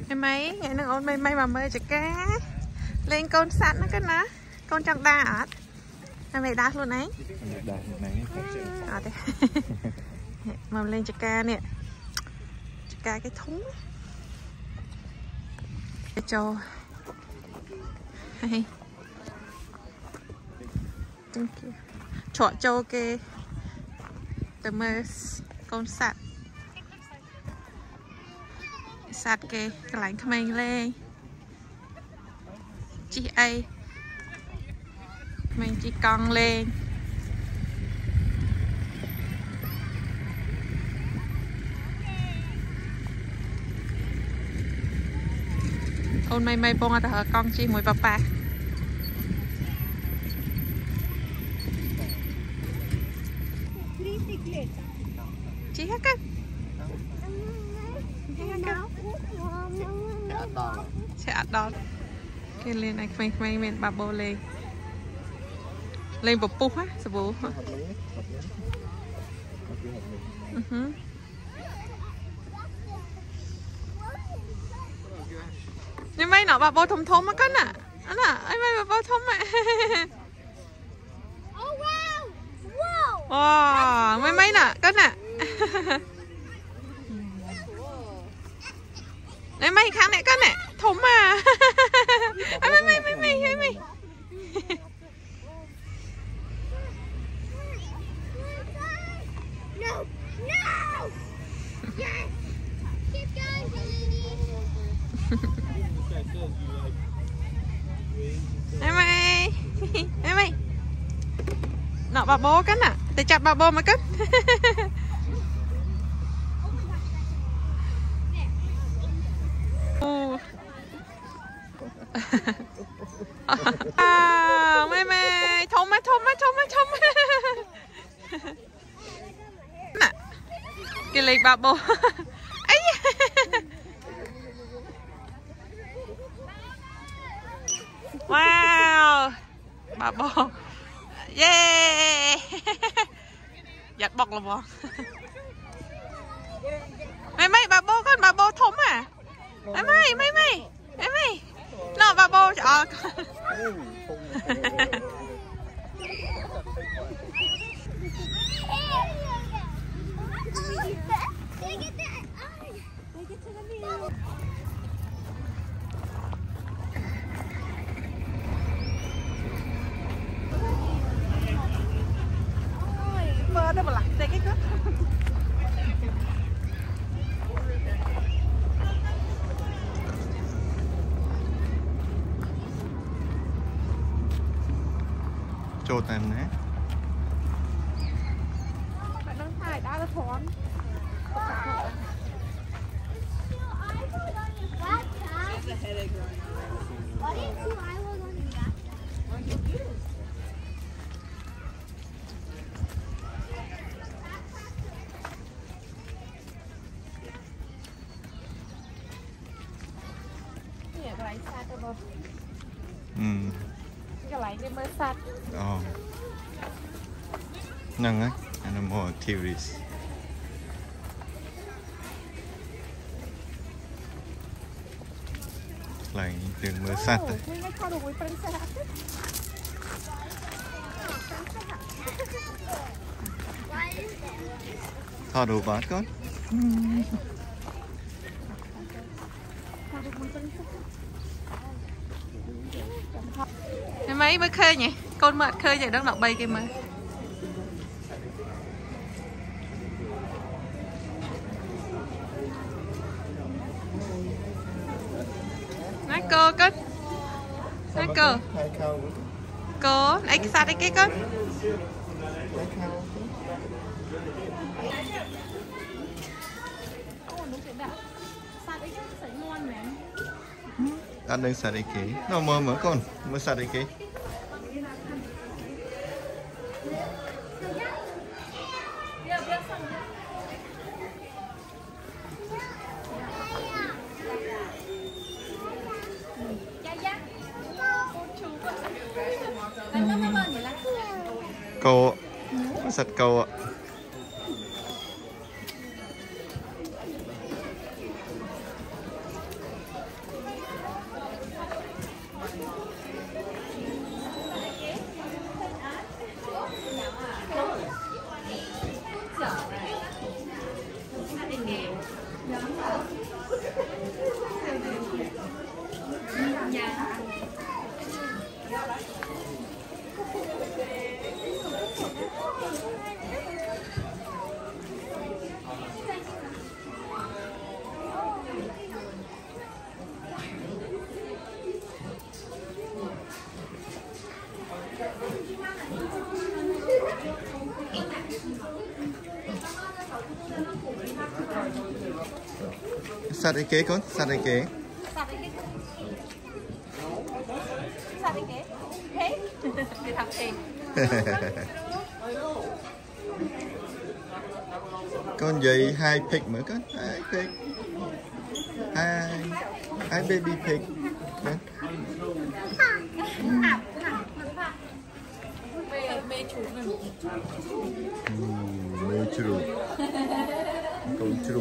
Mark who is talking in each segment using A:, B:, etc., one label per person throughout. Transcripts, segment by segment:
A: mấy ngày nó ôn mây mây mà mơ chả cá lên con sẵn nó cái ná con chẳng đa ở em này đa luôn ấy mà lên chả cá nè chả cá cái thúng cái trò hay chọn trâu kê từ mơ con sẵn sạt kê cái lạnh của mình lên chị ấy mình chỉ cong lên ôn mây mây bông ở con chi mùi papa chị hết cái sẽ đón cái lên anh mình bà bô lên lên bột pu á sờ bố nhưng mấy nọ bà bô thùng thùng á con nè anh mấy bà bô thùng mẹ wow mấy nè con nè này mấy kháng này con nè thùng mà mày No! Yes! Keep going, mày nọ bà bố cắn à để chặt bà bố mà cắn mày thông nè cái lịch bà bố ấy wow bà bố yeah giật bọc là bò mày bà bố con bà bố thống à mày nó bà bố cho mơ nó mà lặt đây cái cất
B: trâu tàn nè
A: bạn đangถ่ายđã là thón cái lại cái mới sạch
B: nâng á animal theories lại đường mưa sạch thò đồ bát con
A: mấy mới khơi nhỉ con mệt khơi vậy đang đọc bay kia mà nói cơ cất nói cơ cơ ấy cái sao đây cái cất
B: ăn đây sạch kỹ nó mơ mở con mới sạch kỹ câu sạch câu ạ Sát ấy kế con, sát ấy kế.
A: Sát ấy kế. Thế. Để thằng thế.
B: Con gì 2 pig nữa con, 2 pig. Hai baby pig. Con.
A: Mê chủ này.
B: Mê chủ. Con chủ.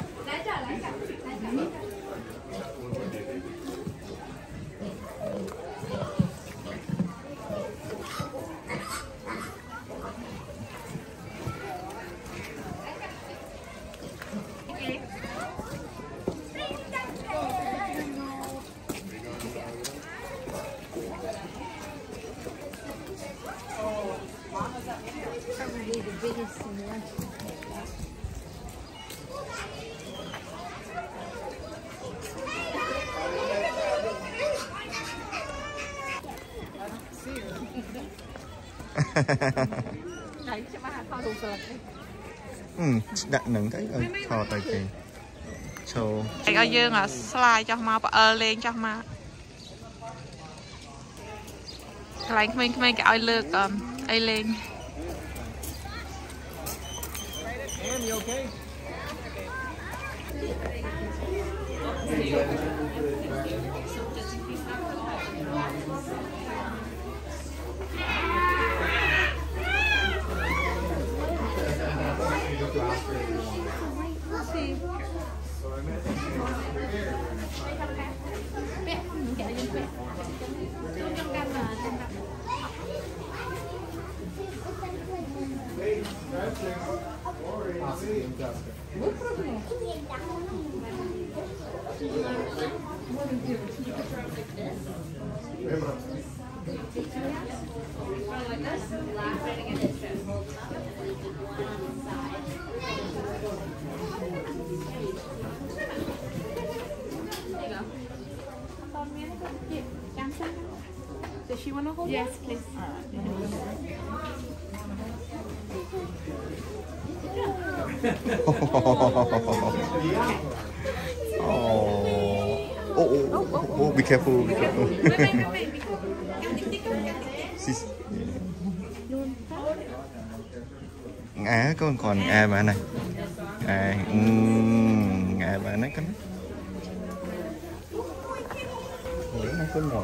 C: Probably the biggest in the world.
A: Đấy, cho ba kho đồ sợt
B: Ừ, đặt nâng cái ơi, thò tay kì. Show.
A: Cái ở dương là slide cho mà lên cho mà. Cái này mình cái ơi lược ai lên.
D: Em, you okay?
A: Does she want to hold?
C: Yes, please.
B: Oh, be careful, be careful. Ngã còn bà này. Ngã bà này con. Con mồi.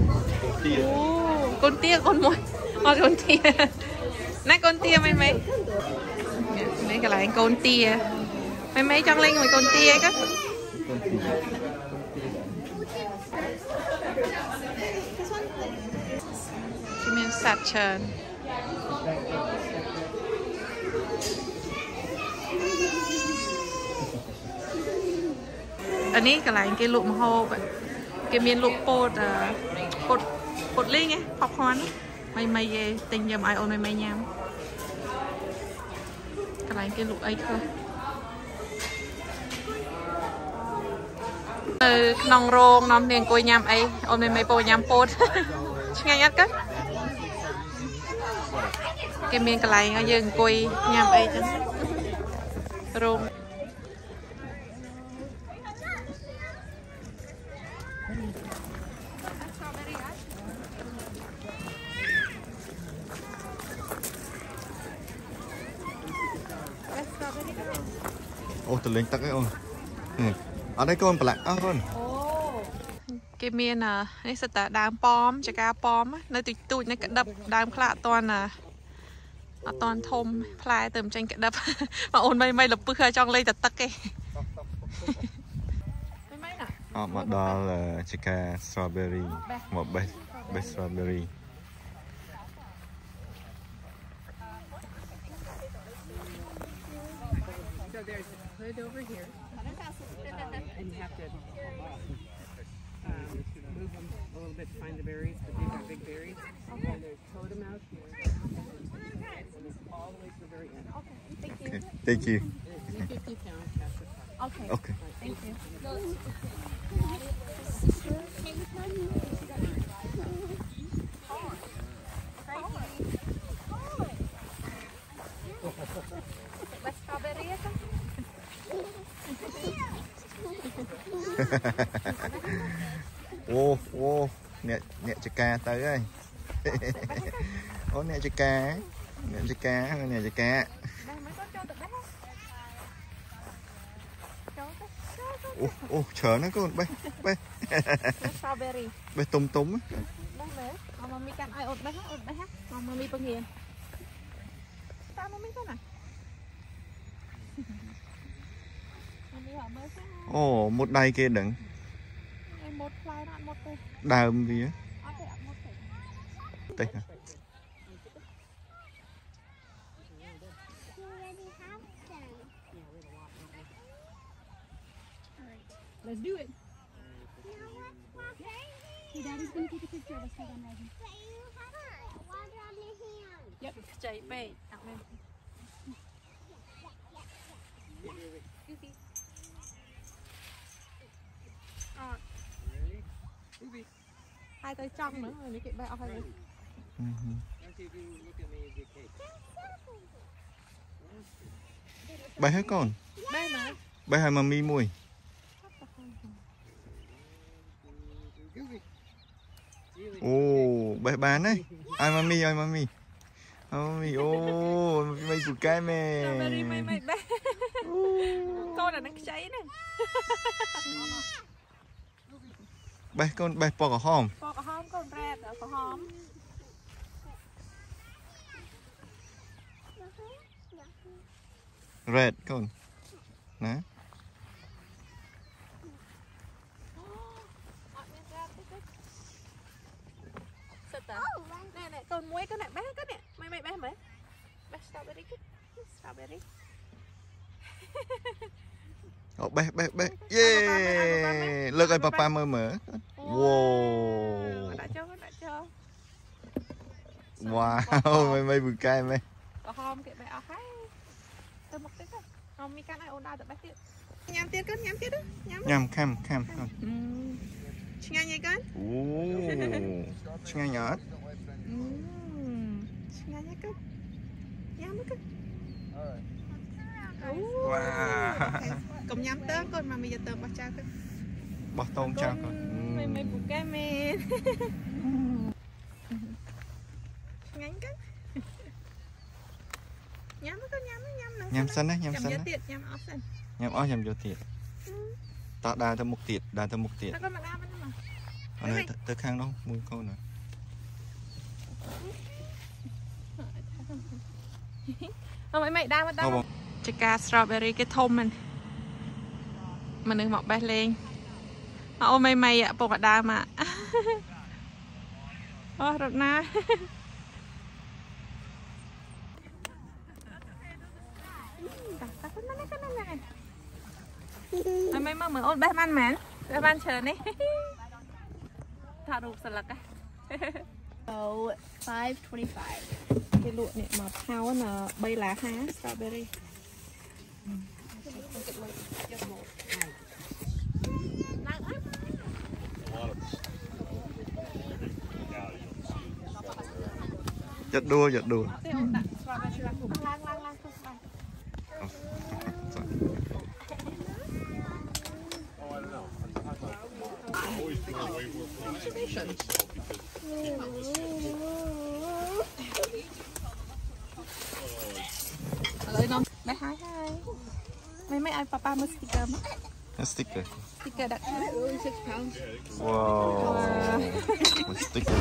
A: Con tia con mồi. Con tia. Nãy con tia mấy. Đây cái lại con tia. Mấy trong lên rồi con tia các. Chị mình sạch trơn. Anh ấy cái lại cái lụm hộp cái miếng lụm bột linh ấy, popcorn mày về tình nhầm ai ôn mày nhám cái lại cái lụm ấy thôi nòng rong nòng tiền coi nhám ấy ôn mày bồi nhám bột nghe nhát cất cái miếng cái lại ở dừng coi nhám ấy chứ rong
B: Ô, từ lên tắc ấy ôn. Ở đây con bạc con.
A: Cái miền này sẽ ta đám pom chả cá pom nơi tụi nó đập đám khla toàn thôm phai tầm tranh cái đập mà ôn mày lập bức trong lấy tắc cái
B: Mà đó là chả cá strawberry, một bếp strawberry.
D: So there's a hood over here, and you have to move them a little bit to find the berries, but these are big berries. And there's totem out here, and it's all the way to the very end.
B: Okay, thank you.
D: And it's 50 pound cash.
B: Okay.
C: Thank you.
B: ô ô nè nè chả cá tới ơi ô nè chả cá nè chả cá ô ô chờ nó con bay bay bay tung tung
A: mà mi can ai ột bé hát mà mi bằng hiền tao nó mới thế này
B: ồ một đầy kia đừng
A: một fly nó một cây
B: đàm gì á hả?
C: Let's do it. Hey, Daddy's gonna take a picture of us while I'm riding.
A: Yep, chạy về. Hai tay trong nữa rồi cái bay off rồi.
B: Bay hết con.
A: Bay mà.
B: Bay hai mà mi mùi. Ồ, bay bán đấy. Ai mami, ai mami. Mami, ô, mày bụt cái mẹ.
A: Mày bé. Con là nó cháy này.
B: Bay con bay bò cả hòm.
A: Bò cả hòm con red ở cả hòm.
B: Red con. Nè.
A: Nè con muối cái này bé cái nè mày bé mấy bé strawberry cái strawberry
B: Bé yeah lực ơi papa mở wow
A: đã cho
B: wow mày bự cay mày
A: có hôm cái bé ở hay tôi một tí thôi hôm mi can ai ôn đau được bé tiết nhắm tiết đó
B: nhắm cam
A: ngay con
B: ngay nhỏ
A: ngay con nhắm con
B: wow
A: cùng nhắm tớ con mà bây giờ tớ bỏ cha con
B: bỏ tôm cha con
A: mày bụng cái mẹ ngắn con nhắm
B: nhắm xanh đấy nhắm xanh
A: đấy
B: nhắm ó nhắm vô tiệt ta đa thêm một tiệt ở đây tới khang đâu mua câu nữa
A: mày đa mất đâu chả cá strawberry cái thơm mình đừng mọc bay lên ô mày ạ bột đa mà ô rồi na mày mở ôn bé man mến bé man chờ nè thả đủ sờ lật á
C: So 5.25.
A: cái lụa này mà thao là bay lá há strawberry
B: giật đua
A: lời non bé hai mấy ai papa mua sticker mà
B: sticker
A: đặt 6 pounds
B: wow một sticker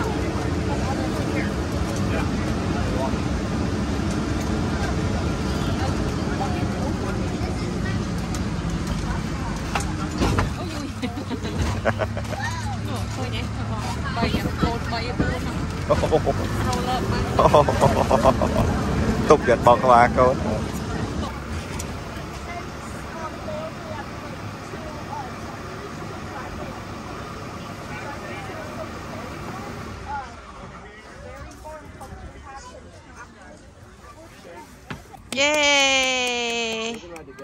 A: thôi nhé bay
B: tục giật bọc qua cô
A: yeah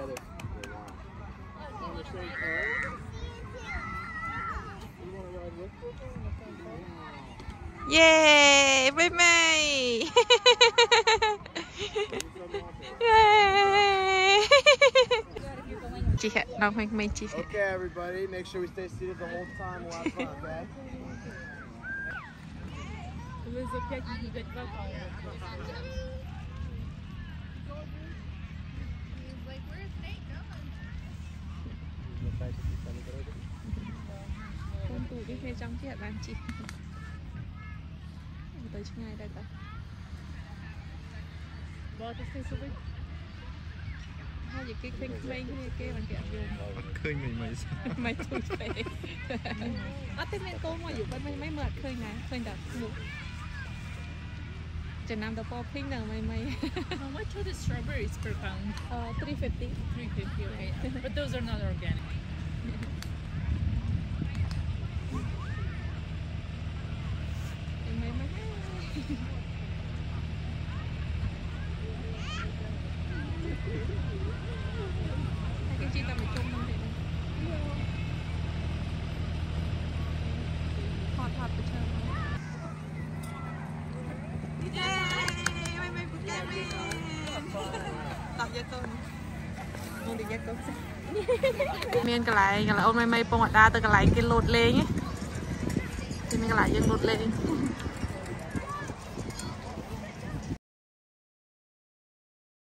A: yeah với mày yeah chị hẹn nó mình chị hẹn
E: Okay, everybody, make sure we stay seated the whole time. We'll have fun, okay?
A: con tủ đi về trong chị hẹn bạn chị tới chừng ngày đây ta hai gì cái bằng kẹo vô
B: ឃើញមិន
A: ไม่ถูกไปอ๋อแต่เป็นโกงมาอยู่ไปไม่เหมือนเคยไงเคยแต่หมูจะนำตะปอพิ้งหนึ่งไม่
F: How much are the strawberries per pound?
A: 350
F: 350, okay. But those are not organic.
A: ไม่ให้cái chi tao phải chung không thể thọtไปเชิญเย้ไม่ปุ๊บแกไม่ตับยาต้นมึงดิยาต้นเมียนกระไรโอนไม่ปงอัดดาตัวกระไรกินหลุดเลยไงที่มีกระไรยังหลุดเลย